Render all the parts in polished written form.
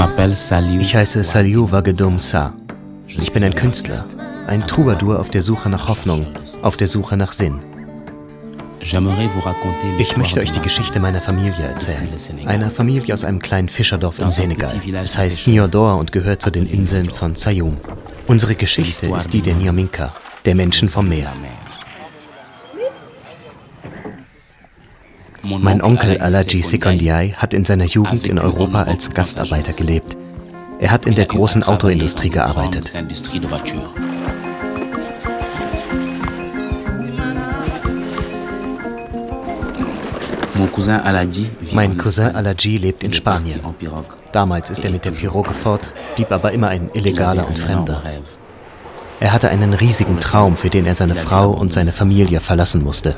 Ich heiße Saliou Wagedum Sa. Ich bin ein Künstler, ein Troubadour auf der Suche nach Hoffnung, auf der Suche nach Sinn. Ich möchte euch die Geschichte meiner Familie erzählen. Einer Familie aus einem kleinen Fischerdorf im Senegal. Es heißt Niodor und gehört zu den Inseln von Sayoum. Unsere Geschichte ist die der Nyaminka, der Menschen vom Meer. Mein Onkel Aladji Sekondiaï hat in seiner Jugend in Europa als Gastarbeiter gelebt. Er hat in der großen Autoindustrie gearbeitet. Mein Cousin Aladji lebt in Spanien. Damals ist er mit der Pirogue fort, blieb aber immer ein Illegaler und Fremder. Er hatte einen riesigen Traum, für den er seine Frau und seine Familie verlassen musste.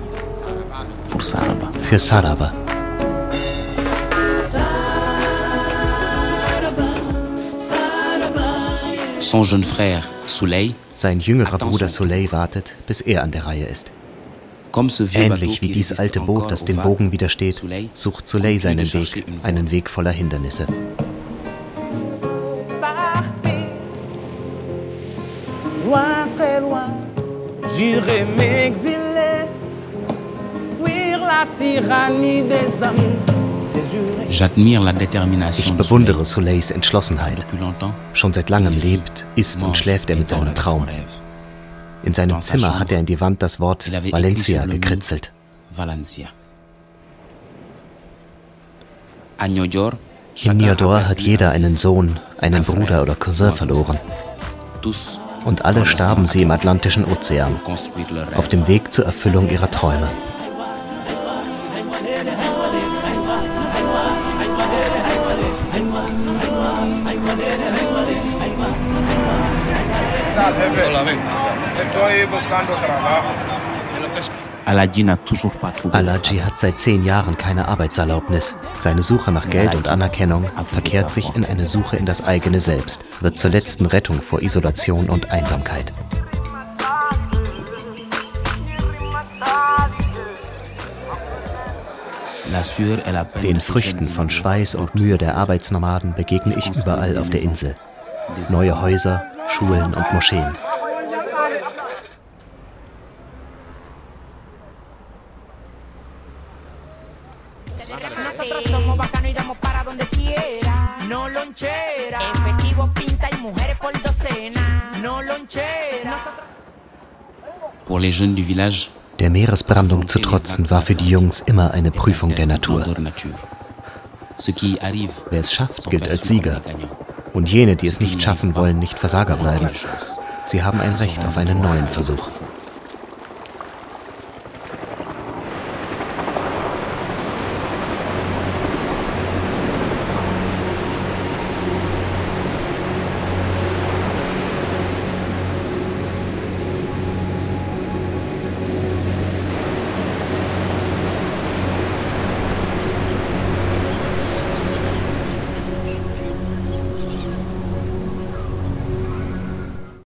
Für Saraba. Sein jüngerer Bruder Soleil wartet, bis er an der Reihe ist. Ähnlich wie dieses alte Boot, das dem Wogen widersteht, sucht Soleil seinen Weg, einen Weg voller Hindernisse. Ich bewundere Soleils Entschlossenheit. Schon seit langem lebt, isst und schläft er mit seinem Traum. In seinem Zimmer hat er in die Wand das Wort Valencia gekritzelt. In Niodor hat jeder einen Sohn, einen Bruder oder Cousin verloren. Und alle starben sie im Atlantischen Ozean, auf dem Weg zur Erfüllung ihrer Träume. Aladji hat seit 10 Jahren keine Arbeitserlaubnis. Seine Suche nach Geld und Anerkennung verkehrt sich in eine Suche in das eigene Selbst, wird zur letzten Rettung vor Isolation und Einsamkeit. Den Früchten von Schweiß und Mühe der Arbeitsnomaden begegne ich überall auf der Insel. Neue Häuser, Schulen und Moscheen. Der Meeresbrandung zu trotzen, war für die Jungs immer eine Prüfung der Natur. Wer es schafft, gilt als Sieger. Und jene, die es nicht schaffen, wollen nicht Versager bleiben. Sie haben ein Recht auf einen neuen Versuch.